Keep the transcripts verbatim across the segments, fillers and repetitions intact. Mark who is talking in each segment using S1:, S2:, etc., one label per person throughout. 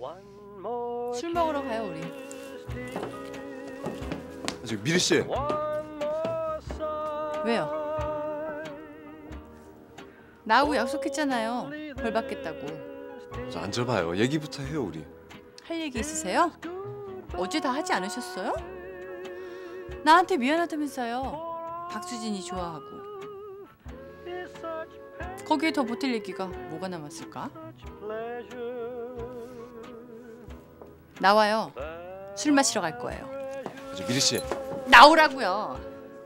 S1: 술 먹으러 가요 우리.
S2: 저기 미리 씨.
S1: 왜요? 나하고 약속했잖아요. 벌 받겠다고.
S2: 저 앉아봐요. 얘기부터 해요 우리.
S1: 할 얘기 있으세요? 어제 다 하지 않으셨어요? 나한테 미안하다면서요. 박수진이 좋아하고. 거기에 더 보탤 얘기가 뭐가 남았을까? 나와요. 술 마시러 갈 거예요.
S2: 저 미리 씨.
S1: 나오라고요.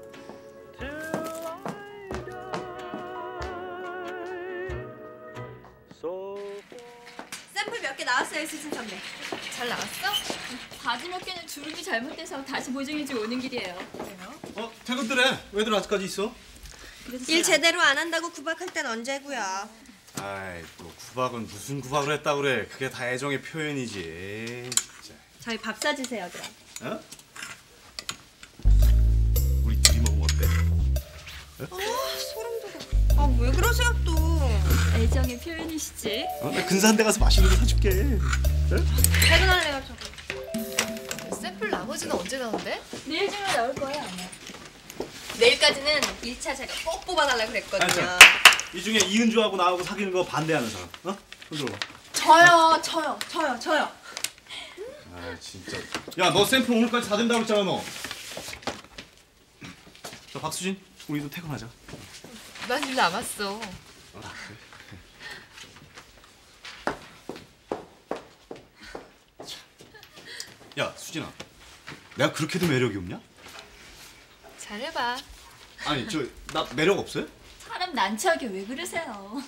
S3: 샘플 몇 개 나왔어요, 수진 선배.
S4: 잘 나왔어? 바지 몇 개는 주름이 잘못돼서 다시 보정해주고 오는 길이에요. 그래요?
S5: 어? 퇴근들해. 왜들 아직까지 있어?
S3: 일 제대로 안 한다고 구박할 땐 언제고요?
S5: 아이 또 구박은 무슨 구박을 했다 그래. 그게 다 애정의 표현이지. 진짜.
S3: 저희 밥 사주세요, 그럼.
S5: 어? 우리 둘이 먹으면 어때?
S3: 아, 소름 돋아. 아, 왜 그러세요, 또?
S4: 애정의 표현이시지.
S5: 어? 나 근사한 데 가서 맛있는 거 사줄게. 어?
S3: 퇴근할래요, 저도.
S6: 샘플 나머지는 언제 나온대?
S4: 내일 중에 나올 거야 아마.
S3: 내일까지는 일 차 제가 꼭 뽑아달라고 그랬거든요.
S5: 아, 이 중에 이은주하고 나하고 사귀는 거 반대하는 사람. 어? 손 들어봐.
S3: 저요, 저요, 저요, 저요.
S5: 아 진짜. 야 너 샘플 오늘까지 다 된다고 했잖아 너. 자 박수진, 우리도 퇴근하자.
S6: 난 일 남았어.
S5: 아, 그래. 야 수진아, 내가 그렇게도 매력이 없냐?
S6: 잘해봐.
S5: 아니 저 나 매력 없어요?
S4: 사람 난처하게 왜 그러세요?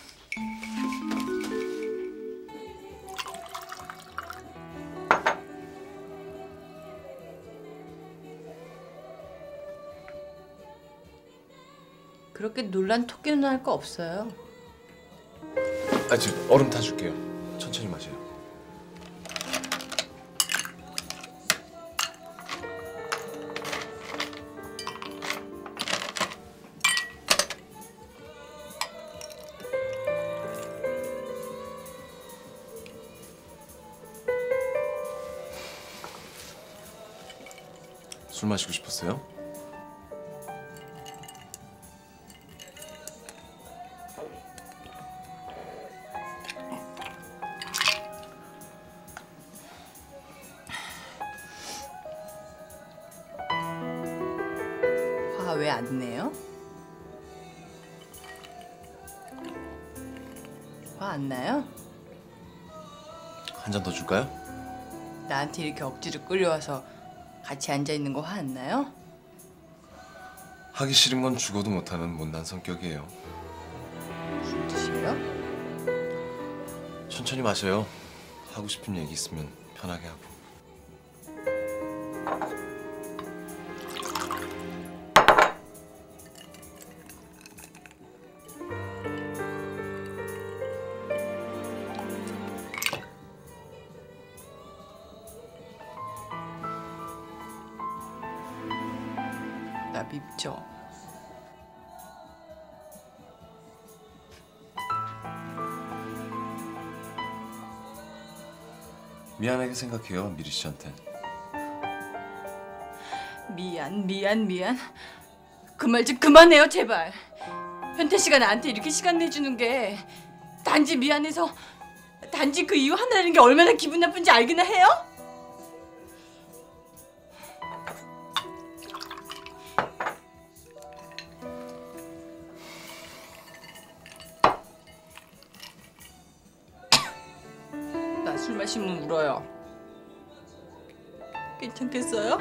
S1: 그렇게 놀란 토끼 누나 할 거 없어요.
S2: 아, 저 얼음 타줄게요. 천천히 마셔요. 술 마시고 싶었어요?
S1: 화 왜 안 내요? 화 안 나요?
S2: 한 잔 더 줄까요?
S1: 나한테 이렇게 억지로 끌려와서 같이 앉아 있는 거 화 안 나요?
S2: 하기 싫은 건 죽어도 못하는 못난 성격이에요.
S1: 무슨 뜻이에요?
S2: 천천히 마셔요. 하고 싶은 얘기 있으면 편하게 하고.
S1: 나 밉죠?
S2: 미안하게 생각해요, 미리 씨한테.
S1: 미안 미안 미안. 그 말 좀 그만해요 제발. 현태 씨가 나한테 이렇게 시간 내주는 게 단지 미안해서, 단지 그 이유 하나라는 게 얼마나 기분 나쁜지 알기나 해요? 나 술 마시면 울어요. 괜찮겠어요?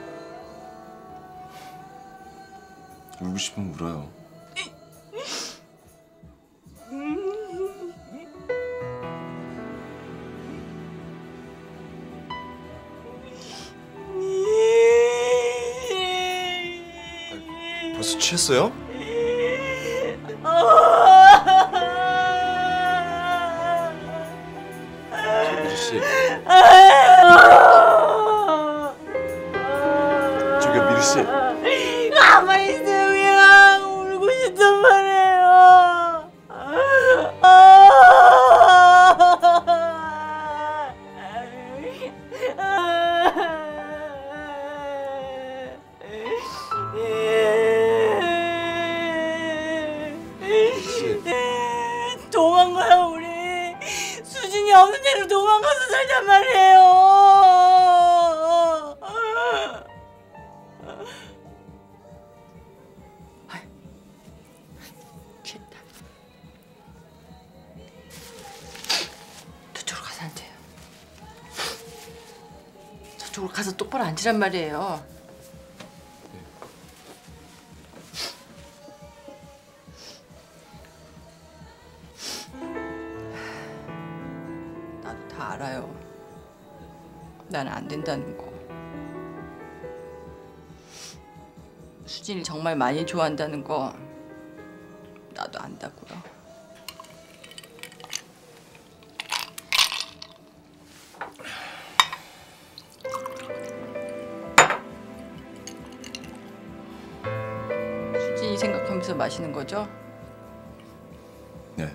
S2: 울고 싶으면 울어요. 벌써 취했어요? 미리 씨. 저기요, 미리 씨.
S1: 가만히 있어요. 그냥 울고 싶단 말이에요. 동네로 도망가서 살단 말이에요. 아이, 됐다. 저쪽으로 가서 앉아요. 저쪽으로 가서 똑바로 앉으란 말이에요. 나도 다 알아요. 나는 안 된다는 거. 수진이 정말 많이 좋아한다는 거 나도 안다고요. 수진이 생각하면서 마시는 거죠?
S2: 네.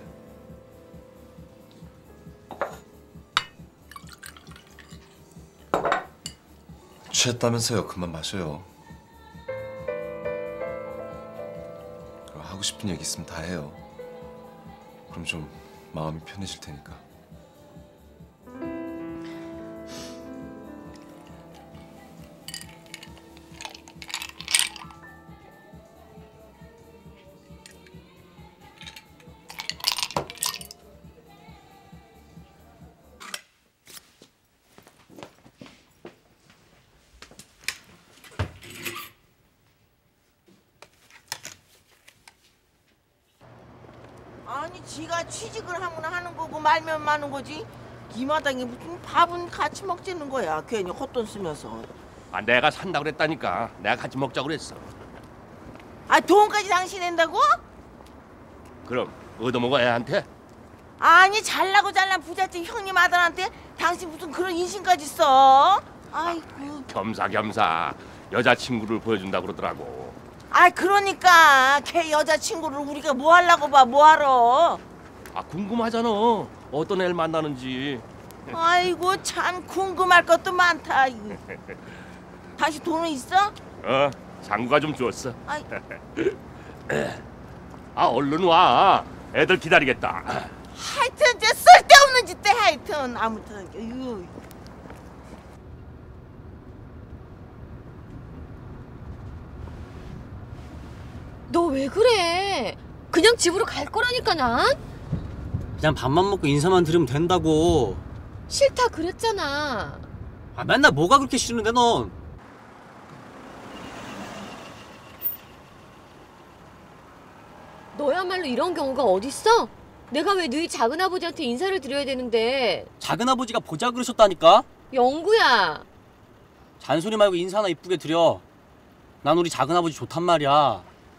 S2: 취했다면서요. 그만 마셔요. 하고 싶은 얘기 있으면 다 해요. 그럼 좀 마음이 편해질 테니까.
S7: 아니 지가 취직을 하면 하는 거고 말면 마는 거지. 이 마당에 무슨 밥은 같이 먹자는 거야. 괜히 헛돈 쓰면서.
S8: 아, 내가 산다고 그랬다니까. 내가 같이 먹자고 그랬어.
S7: 아 돈까지 당신 낸다고?
S8: 그럼 얻어먹어 애한테?
S7: 아니 잘나고 잘난 부잣집 형님 아들한테 당신 무슨 그런 인심까지 써? 아이고.
S8: 겸사겸사 여자친구를 보여준다고 그러더라고.
S7: 아 그러니까 걔 여자친구를 우리가 뭐 하려고 봐 뭐하러.
S8: 아, 궁금하잖아. 어떤 애를 만나는지.
S7: 아이고 참 궁금할 것도 많다. 다시 돈은 있어?
S8: 어, 장구가 좀 주었어.
S7: 아이.
S8: 아, 얼른 와. 애들 기다리겠다.
S7: 하여튼 이제 쓸데없는 짓 때 하여튼 아무튼 어휴.
S9: 너 왜 그래? 그냥 집으로 갈 거라니까 난.
S10: 그냥 밥만 먹고 인사만 드리면 된다고.
S9: 싫다 그랬잖아.
S10: 아, 맨날 뭐가 그렇게 싫은데 넌?
S9: 너야말로 이런 경우가 어딨어? 내가 왜 너희 작은아버지한테 인사를 드려야 되는데.
S10: 작은아버지가 보자 그러셨다니까?
S9: 영구야.
S10: 잔소리 말고 인사나 이쁘게 드려. 난 우리 작은아버지 좋단 말이야.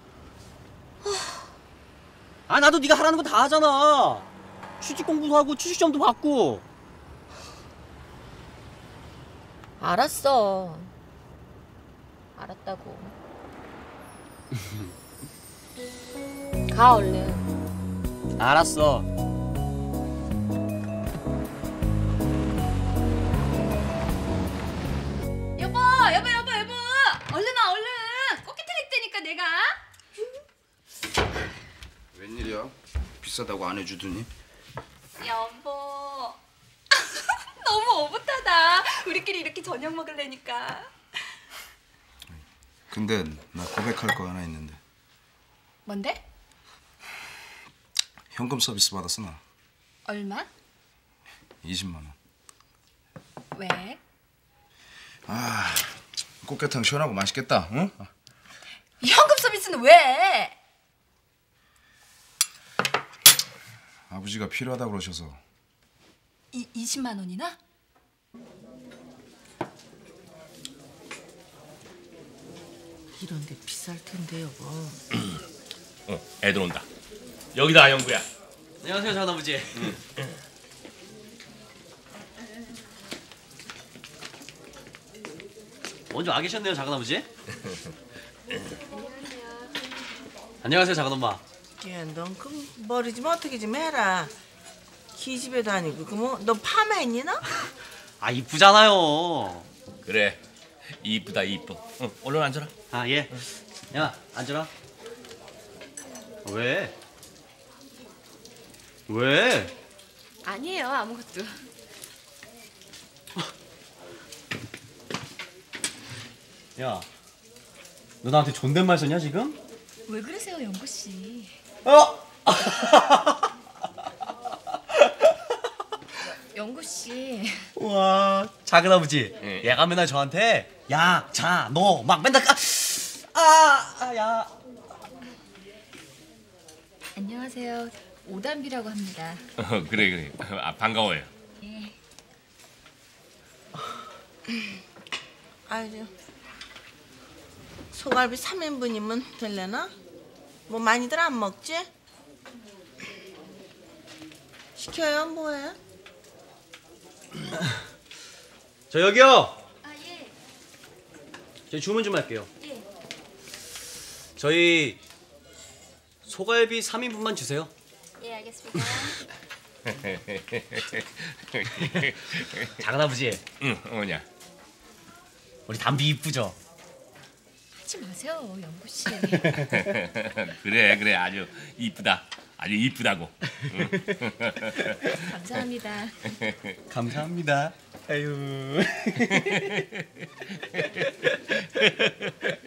S10: 아, 나도 네가 하라는 거 다 하잖아. 취직 공부도 하고 취직시험도 받고.
S9: 알았어. 알았다고. 가 얼른.
S10: 알았어.
S4: 여보, 여보, 여보, 여보. 얼른 와, 얼른. 꽃게 트릭 되니까 내가.
S11: 웬일이야? 비싸다고 안 해주더니?
S4: 여보. 너무 오붓하다. 우리끼리 이렇게 저녁 먹으려니까.
S11: 근데 나 고백할 거 하나 있는데.
S4: 뭔데?
S11: 현금 서비스 받았어 나.
S4: 얼마?
S11: 이십만 원.
S4: 왜?
S11: 아, 꽃게탕 시원하고 맛있겠다. 응?
S4: 현금 서비스는 왜?
S11: 아버지가 필요하다 그러셔서.
S4: 이, 이십만 원이나?
S7: 이런데 비쌀 텐데 여보.
S8: 어, 애들 온다. 여기다, 영구야.
S10: 안녕하세요, 작은아버지.
S8: 응.
S10: 먼저 와 계셨네요, 작은아버지. 안녕하세요, 작은엄마.
S7: 야, 넌 그 머리 좀 어떻게 좀 해라. 기집애도 아니고 그뭐 너 파마했니 너?
S10: 아, 이쁘잖아요.
S8: 그래, 이쁘다 이뻐. 응, 얼른 앉아라.
S10: 아, 예. 야, 앉아라. 왜? 왜?
S9: 아니에요 아무것도.
S10: 야, 너 나한테 존댓말 썼냐 지금?
S6: 왜 그러세요, 영구 씨?
S10: 어?
S6: 영구 씨.
S10: 와, 작은 아버지.
S8: 예.
S10: 얘가 맨날 저한테 야, 자, 너 막 맨날 까. 아, 아, 야.
S6: 안녕하세요. 오담비라고 합니다.
S8: 어, 그래 그래. 아, 반가워요.
S6: 예.
S7: 아이고 소갈비 삼 인분이면 될래나? 뭐 많이들 안 먹지? 시켜요 뭐해?
S10: 저 여기요.
S4: 아 예.
S10: 저 주문 좀 할게요.
S4: 예.
S10: 저희 소갈비 삼 인분만 주세요.
S4: 예 알겠습니다.
S10: 작은 아버지.
S8: 응, 뭐냐?
S10: 우리 담비 이쁘죠?
S6: 하지 마세요, 영구 씨.
S8: 그래 그래 아주 이쁘다. 아주 이쁘다고. 응.
S6: 감사합니다.
S10: 감사합니다. 아유.